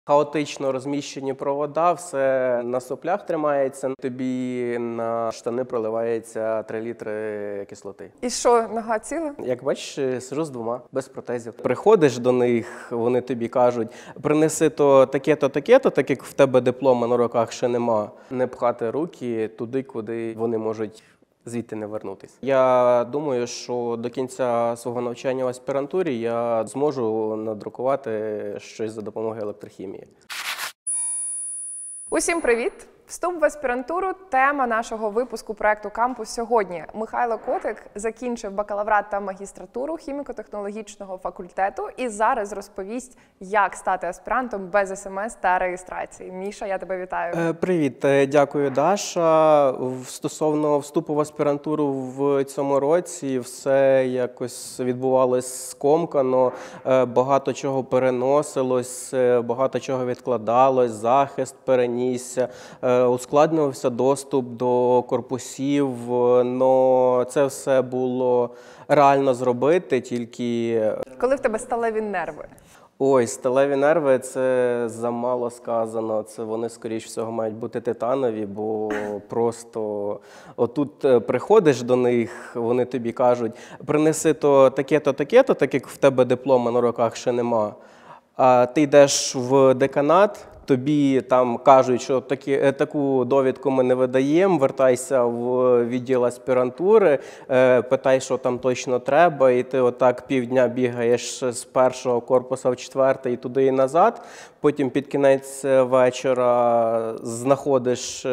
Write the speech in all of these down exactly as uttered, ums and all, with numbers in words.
Хаотично розміщені провода, все на соплях тримається, тобі на штани проливається три літри кислоти. І що, нога ціла? Як бачиш, сижу з двома, без протезів. Приходиш до них, вони тобі кажуть, принеси то таке-то, таке-то, так як в тебе диплома на руках ще нема. Не пхати руки туди, куди вони можуть звідти не вернутися. Я думаю, що до кінця свого навчання в аспірантурі я зможу надрукувати щось за допомогою електрохімії. Усім привіт! Вступ в аспірантуру – тема нашого випуску проекту «Кампус сьогодні». Михайло Котик закінчив бакалаврат та магістратуру хіміко-технологічного факультету і зараз розповість, як стати аспірантом без ес ем ес та реєстрації. Міша, я тебе вітаю. Привіт, дякую, Даша. Стосовно вступу в аспірантуру в цьому році, все якось відбувалось скомкано, багато чого переносилось, багато чого відкладалось, захист перенісся. Ускладнювався доступ до корпусів, але це все було реально зробити, тільки… Коли в тебе сталеві нерви? Ой, сталеві нерви – це замало сказано, це вони, скоріш всього, мають бути титанові, бо просто отут приходиш до них, вони тобі кажуть, принеси то таке-то, таке-то, так як в тебе диплома на руках ще нема, а ти йдеш в деканат, тобі там кажуть, що такі, таку довідку ми не видаємо, вертайся в відділ аспірантури, питай, що там точно треба, і ти отак півдня бігаєш з першого корпусу в четвертий туди і назад, потім під кінець вечора знаходиш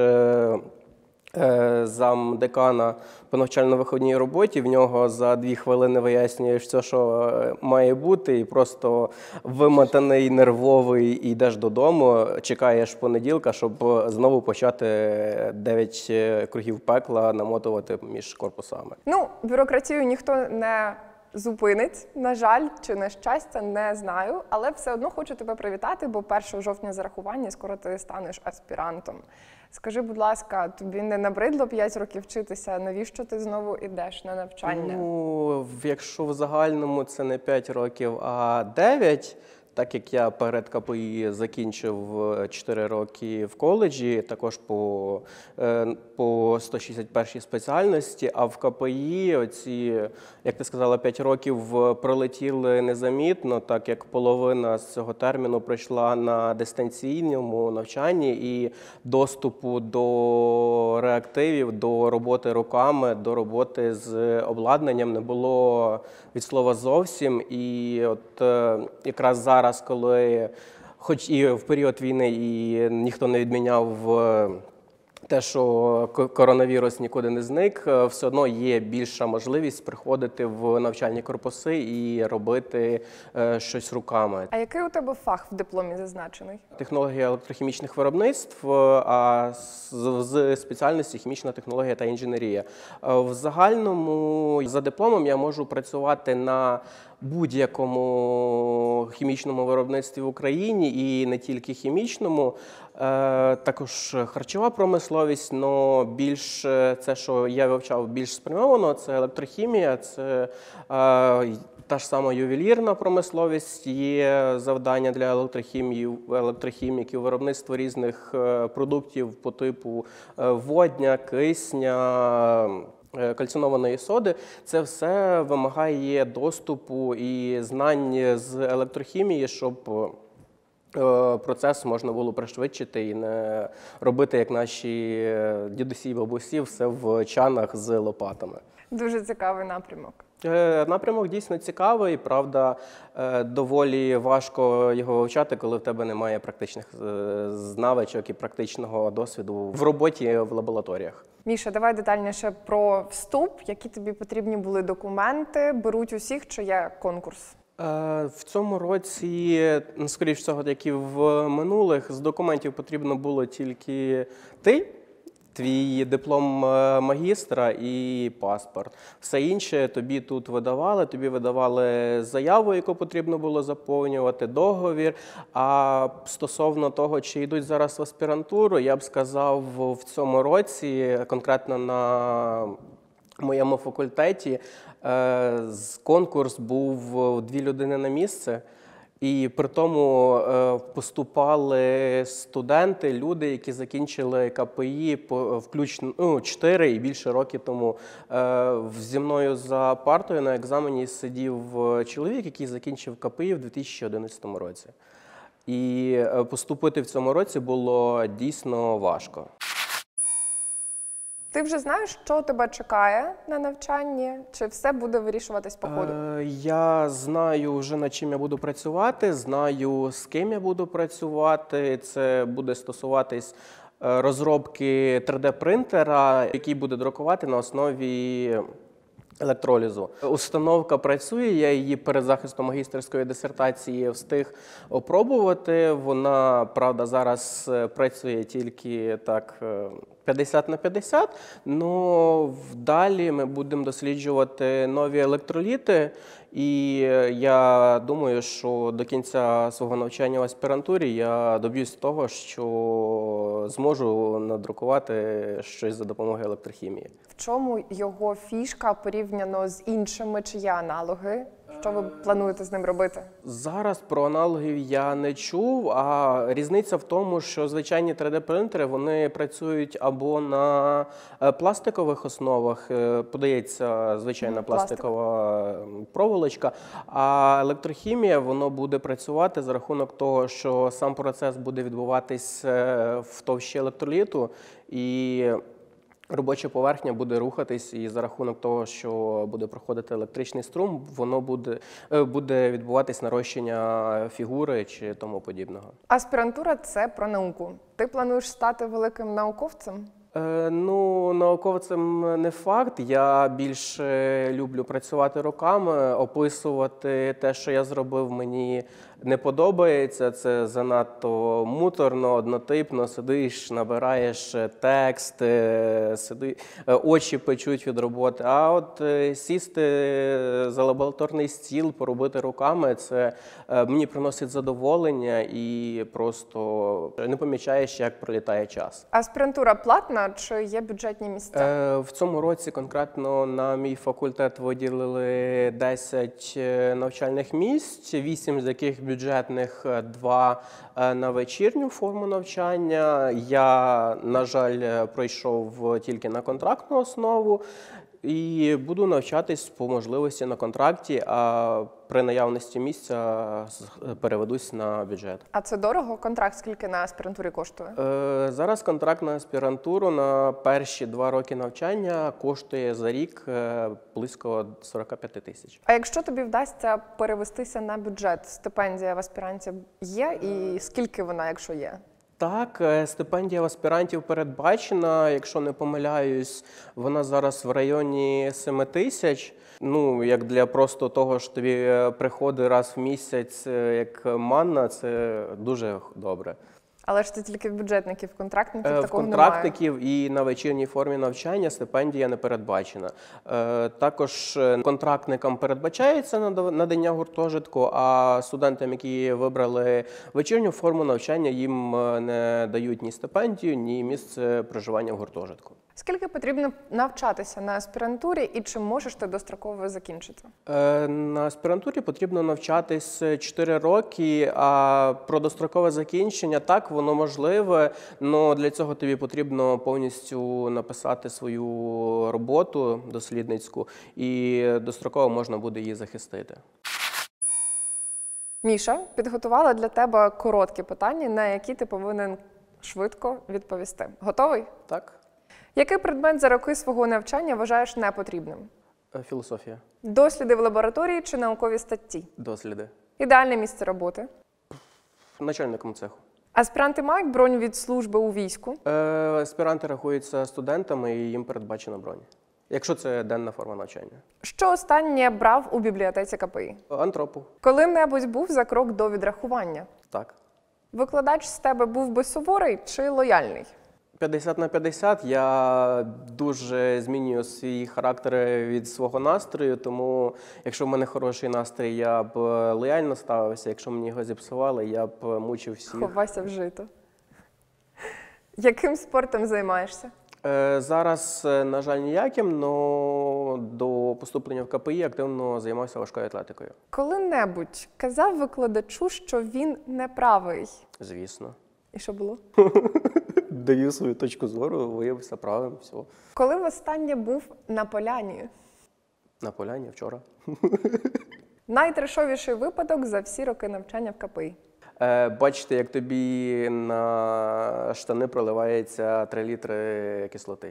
замдекана по навчально-виховній роботі, в нього за дві хвилини вияснюєш все, що має бути, і просто вимотаний, нервовий, і йдеш додому, чекаєш понеділка, щоб знову почати дев'ять кругів пекла намотувати між корпусами. Ну, бюрократію ніхто не зупинить, на жаль, чи на щастя, не знаю, але все одно хочу тебе привітати, бо першого жовтня зарахування, скоро ти станеш аспірантом. Скажи, будь ласка, тобі не набридло п'ять років вчитися? Навіщо ти знову йдеш на навчання? Ну, якщо в загальному це не п'ять років, а дев'ять, так як я перед ка пе і закінчив чотири роки в коледжі, також по, по сто шістдесят першій спеціальності, а в ка пе і оці, як ти сказала, п'ять років пролетіли незамітно, так як половина з цього терміну пройшла на дистанційному навчанні, і доступу до реактивів, до роботи руками, до роботи з обладнанням не було від слова зовсім. І от якраз зараз, коли, хоч і в період війни і ніхто не відміняв те, що коронавірус нікуди не зник, все одно є більша можливість приходити в навчальні корпуси і робити щось руками. А який у тебе фах в дипломі зазначений? Технологія електрохімічних виробництв, а з спеціальності хімічна технологія та інженерія. В загальному за дипломом я можу працювати на будь-якому хімічному виробництві в Україні, і не тільки хімічному, також харчова промисловість, але більш це, що я вивчав більш спрямовано, це електрохімія, це та ж сама ювелірна промисловість, є завдання для електрохімів, електрохіміків, виробництво різних продуктів по типу водня, кисня, кальцинованої соди. Це все вимагає доступу і знань з електрохімії, щоб процес можна було пришвидшити і не робити, як наші дідусі і бабусі, все в чанах з лопатами. Дуже цікавий напрямок. Напрямок дійсно цікавий, правда, доволі важко його вивчати, коли в тебе немає практичних навичок і практичного досвіду в роботі в лабораторіях. Міша, давай детальніше про вступ, які тобі потрібні були документи, беруть усіх, чи є конкурс? В цьому році, скоріш всього, як і в минулих, з документів потрібно було тільки ти, твій диплом магістра і паспорт. Все інше тобі тут видавали, тобі видавали заяву, яку потрібно було заповнювати, договір. А стосовно того, чи йдуть зараз в аспірантуру, я б сказав, в цьому році, конкретно на моєму факультеті, конкурс був дві людини на місце. І при тому е, поступали студенти, люди, які закінчили ка пе і по- включно ну, чотири і більше років тому. Е, Зі мною за партою на екзамені сидів е, чоловік, який закінчив ка пе і в дві тисячі одинадцятому році. І е, поступити в цьому році було дійсно важко. Ти вже знаєш, що тебе чекає на навчанні? Чи все буде вирішуватись по ходу? Е, Я знаю вже над чим я буду працювати, знаю з ким я буду працювати. Це буде стосуватись е, розробки три де принтера, який буде друкувати на основі електролізу. Установка працює, я її перед захистом магістерської дисертації встиг опробувати. Вона, правда, зараз е, працює тільки так е, п'ятдесят на п'ятдесят, але далі ми будемо досліджувати нові електроліти, і е, я думаю, що до кінця свого навчання в аспірантурі я доб'юсь того, що зможу надрукувати щось за допомогою електрохімії. В чому його фішка порівняно з іншими, чи є аналоги? Що ви плануєте з ним робити? Зараз про аналогів я не чув, а різниця в тому, що звичайні три де принтери вони працюють або на е, пластикових основах, е, подається звичайна Пластик. пластикова м, проволочка, а електрохімія воно буде працювати за рахунок того, що сам процес буде відбуватись е, в товщі електроліту, і робоча поверхня буде рухатись, і за рахунок того, що буде проходити електричний струм, воно буде, е, буде відбуватись нарощення фігури чи тому подібного. Аспірантура – це про науку. Ти плануєш стати великим науковцем? Е, ну, науковцем не факт. Я більше люблю працювати руками, описувати те, що я зробив, мені не подобається. Це занадто муторно, однотипно. Сидиш, набираєш текст, е, сиди, е, очі печуть від роботи. А от е, сісти за лабораторний стіл, поробити руками, це е, мені приносить задоволення і просто не помічаєш, як пролітає час. Аспірантура платна чи є бюджетні місця? Е, В цьому році конкретно на мій факультет виділили десять е, навчальних місць, вісім з яких бюджетних, е, два е, на вечірню форму навчання. Я, на жаль, е, пройшов тільки на контрактну основу і буду навчатись по можливості на контракті, а при наявності місця з- переведусь на бюджет. А це дорого? Контракт скільки на аспірантурі коштує? Е, Зараз контракт на аспірантуру на перші два роки навчання коштує за рік е, близько сорок п'ять тисяч. А якщо тобі вдасться перевестися на бюджет, стипендія в аспіранті є? І скільки вона, якщо є? Так, е, стипендія в аспірантів передбачена, якщо не помиляюсь, вона зараз в районі семи тисяч. Ну, як для просто того, що тобі е, приходить раз в місяць е, як манна, це дуже добре. Але ж це тільки в бюджетників, контрактників Е, В такого контрактників і на вечірній формі навчання стипендія не передбачена. Е, Також е, контрактникам передбачається нада- надання гуртожитку, а студентам, які вибрали вечірню форму навчання, їм е, не дають ні стипендію, ні місце проживання в гуртожитку. Скільки потрібно навчатися на аспірантурі і чи можеш ти достроково закінчити? Е, На аспірантурі потрібно навчатись чотири роки, а про дострокове закінчення так, воно можливе, але для цього тобі потрібно повністю написати свою роботу дослідницьку, і достроково можна буде її захистити. Міша підготувала для тебе короткі питання, на які ти повинен швидко відповісти. Готовий? Так? Який предмет за роки свого навчання вважаєш непотрібним? Е, Філософія. Досліди в лабораторії чи наукові статті? Досліди. Ідеальне місце роботи? Начальником цеху. Аспіранти мають бронь від служби у війську? Е, Аспіранти рахуються студентами і їм передбачена бронь, якщо це денна форма навчання. Що останнє брав у бібліотеці ка пе і? Антропу. Коли-небудь був за крок до відрахування? Так. Викладач з тебе був би суворий чи лояльний? п'ятдесят на п'ятдесят. Я дуже змінюю свій характер від свого настрою, тому якщо в мене хороший настрій, я б лояльно ставився. Якщо мені його зіпсували, я б мучив всіх. Ховайся в жито. Яким спортом займаєшся? Е, Зараз, е, на жаль, ніяким, але до поступлення в КПІ активно займався важкою атлетикою. Коли-небудь казав викладачу, що він неправий. Звісно. І що було? Даю свою точку зору, виявився правим, все. Коли востаннє був на поляні? На поляні вчора. Найтрешовіший випадок за всі роки навчання в КПІ. Е, Бачите, як тобі на штани проливається три літри кислоти.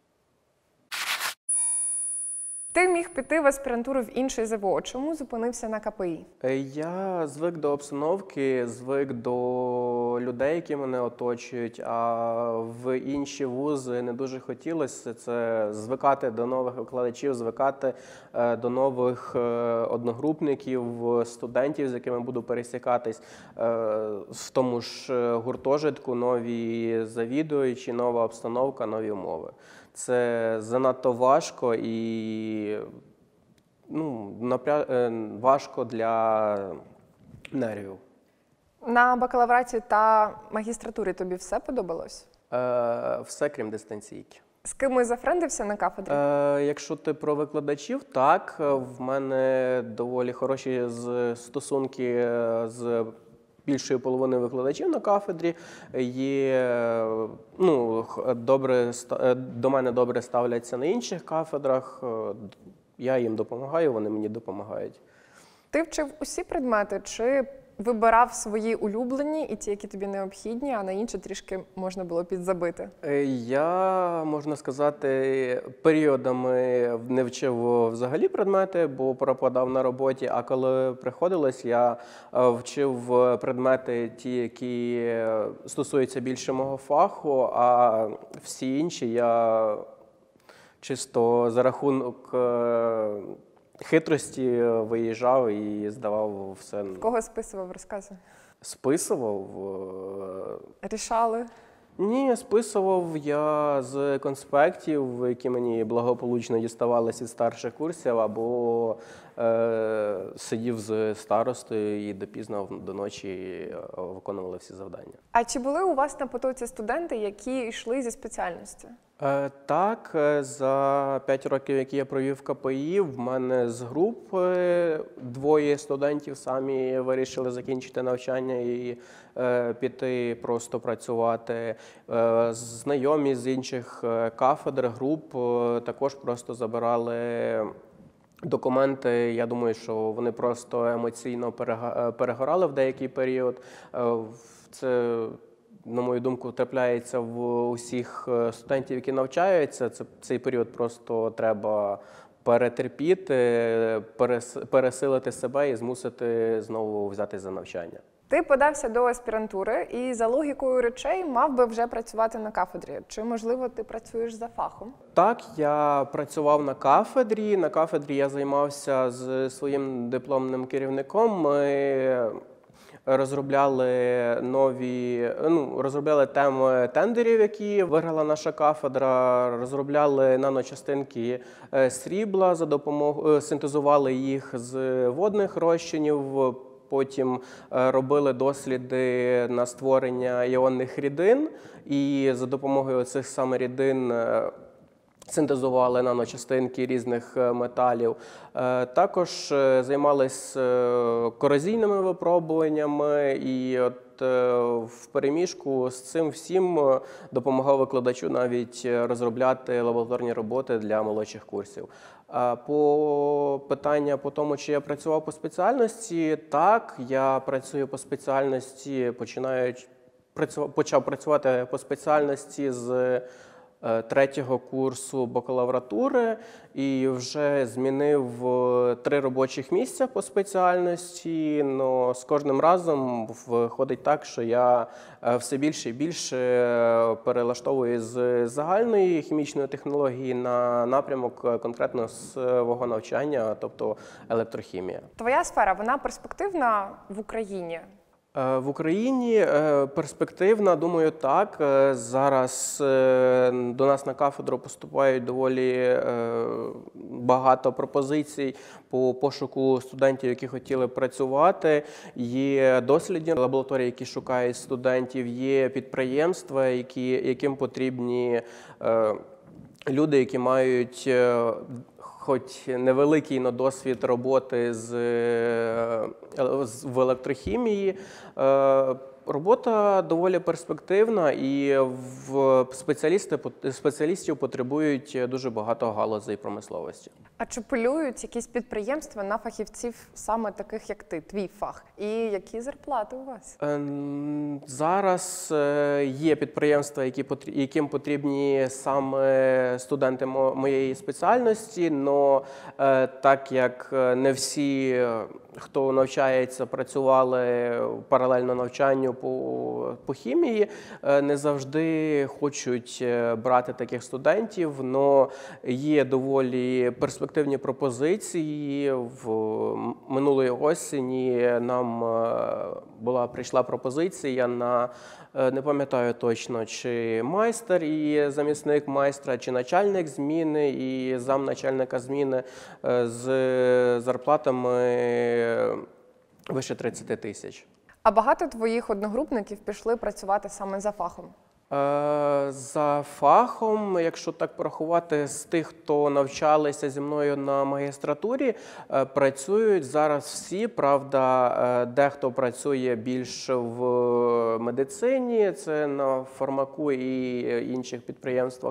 Ти міг піти в аспірантуру в інший ЗВО. Чому зупинився на КПІ? Е, Я звик до обстановки, звик до людей, які мене оточують, а в інші вузи не дуже хотілося. Це звикати до нових викладачів, звикати е, до нових е, одногрупників, студентів, з якими буду пересікатись. Е, В тому ж е, гуртожитку нові завідуючі, нова обстановка, нові умови. Це занадто важко і ну, напря... е, важко для нервів. На бакалавраті та магістратурі тобі все подобалось? Е, Все, крім дистанційки. З кимось зафрендився на кафедрі? Е, Якщо ти про викладачів, так, в мене доволі хороші з- стосунки е, з більшою половиною викладачів на кафедрі. Є, е, ну, х- добре, ста- е, до мене добре ставляться на інших кафедрах. Е, Я їм допомагаю, вони мені допомагають. Ти вчив усі предмети чи вибирав свої улюблені і ті, які тобі необхідні, а на інші трішки можна було підзабити? Е, Я, можна сказати, періодами не вчив взагалі предмети, бо пропадав на роботі, а коли приходилось, я е, вчив предмети ті, які е, стосуються більше мого фаху, а всі інші я чисто за рахунок е, хитрості виїжджав і здавав все. Кого списував, розказуй? Списував. е, Рішали? Ні, списував я з конспектів, які мені благополучно діставалися від старших курсів, або е, сидів з старостою і допізно до ночі е, виконували всі завдання. А чи були у вас на потоці студенти, які йшли зі спеціальності? Е, Так, е, за п'ять років, які я провів в КПІ, в мене з груп е, двоє студентів самі вирішили закінчити навчання і е, піти просто працювати. Е, Знайомі з інших е, кафедр, груп е, також просто забирали документи. Я думаю, що вони просто емоційно перега- е, перегорали в деякий період. Е, в- Це, на мою думку, трапляється в усіх е, студентів, які навчаються. Це, цей період просто треба перетерпіти, перес- пересилити себе і змусити знову взяти за навчання. Ти подався до аспірантури і за логікою речей мав би вже працювати на кафедрі. Чи, можливо, ти працюєш за фахом? Так, я працював на кафедрі. На кафедрі я займався з своїм дипломним керівником. Ми розробляли нові, ну, розробляли теми тендерів, які виграла наша кафедра, розробляли наночастинки е, срібла за допомогою, синтезували їх з водних розчинів. Потім е, робили досліди на створення іонних рідин, і за допомогою цих саме рідин е, синтезували наночастинки різних е, металів. Е, Також е, займалися е, корозійними випробуваннями, і от е, в переміжку з цим всім е, допомагав викладачу навіть е, розробляти лабораторні роботи для молодших курсів. А по питання по тому, чи я працював по спеціальності, так, я працюю по спеціальності, починаючи працю- почав працювати по спеціальності з е, третього курсу бакалавратури і вже змінив е, три робочих місця по спеціальності. Но з кожним разом виходить так, що я е, все більше і більше е, перелаштовую з загальної хімічної технології на напрямок е, конкретно свого навчання, тобто електрохімія. Твоя сфера, вона перспективна в Україні? Е, В Україні е, перспективна, думаю, так. Е, Зараз е, до нас на кафедру поступають доволі е, багато пропозицій по пошуку студентів, які хотіли б працювати. Є дослідні лабораторії, які шукають студентів, є підприємства, які, яким потрібні е, люди, які мають е, хоч невеликий но досвід роботи з, е, з- в електрохімії. Е, Робота доволі перспективна, і в спеціалісти, спеціалістів потребують дуже багато галузей промисловості. А чи полюють якісь підприємства на фахівців саме таких, як ти, твій фах? І які зарплати у вас? Ем, Зараз е, є підприємства, які потрі- яким потрібні саме студенти мо- моєї спеціальності, але так як е, не всі, е, хто навчається, працювали паралельно навчанню по, по хімії, е, не завжди хочуть е, брати таких студентів, але є доволі перспективні пропозиції. В м- минулої осені нам е, була прийшла пропозиція на, е, не пам'ятаю точно, чи майстер і замісник майстра, чи начальник зміни і замначальника зміни е, з зарплатами вище тридцять тисяч. А багато твоїх одногрупників пішли працювати саме за фахом? Е, За фахом, якщо так порахувати, з тих, хто навчалися зі мною на магістратурі, е, працюють зараз всі. Правда, е, дехто працює більш в медицині, це на фармаку і інших підприємствах.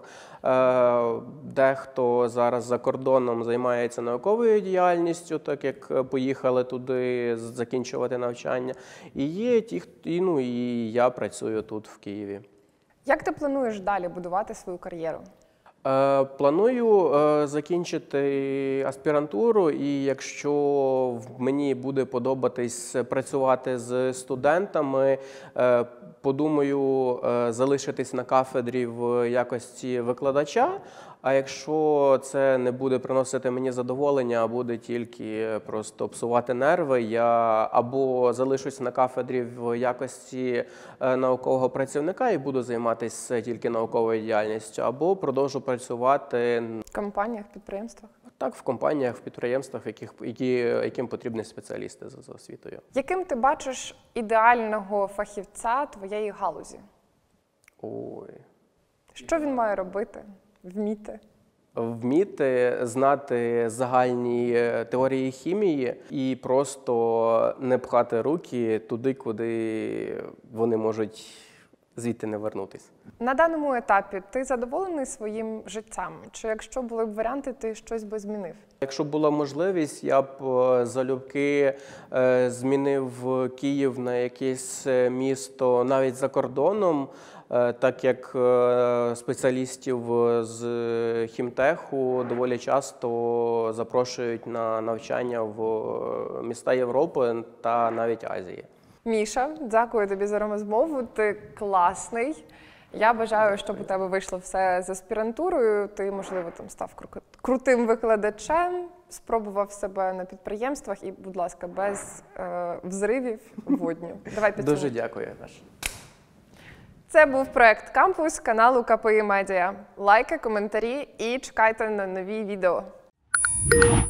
Е, Дехто зараз за кордоном займається науковою діяльністю, так як поїхали туди закінчувати навчання. І є ті, хто- і, ну, і я працюю тут, в Києві. Як ти плануєш далі будувати свою кар'єру? Е, Планую е, закінчити аспірантуру, і якщо в- мені буде подобатись працювати з студентами, е, подумаю е, залишитись на кафедрі в якості викладача. А якщо це не буде приносити мені задоволення, а буде тільки просто псувати нерви, я або залишусь на кафедрі в якості е, наукового працівника і буду займатися тільки науковою діяльністю, або продовжу працювати В компаніях, підприємствах? так в компаніях, в підприємствах, яких, які, яким потрібні спеціалісти за, за освітою. Яким ти бачиш ідеального фахівця твоєї галузі? Ой. Що він має робити, вміти? Вміти знати загальні е, теорії хімії і просто не пхати руки туди, куди вони можуть звідти не вернутися. На даному етапі ти задоволений своїм життям? Чи якщо були б варіанти, ти щось би змінив? Якщо б була можливість, я б е, залюбки е, змінив Київ на якесь е, місто навіть за кордоном, е, так як е, спеціалістів з хімтеху доволі часто запрошують на навчання в е, міста Європи та навіть Азії. Міша, дякую тобі за розмову. Ти класний. Я бажаю, щоб у тебе вийшло все з аспірантурою. Ти, можливо, там став кру- крутим викладачем, спробував себе на підприємствах і, будь ласка, без е, взривів водню. Давай підсумуємо. Дуже дякую, Наш. Це був проект «Кампус» каналу ка пе і Медіа. Лайки, коментарі і чекайте на нові відео.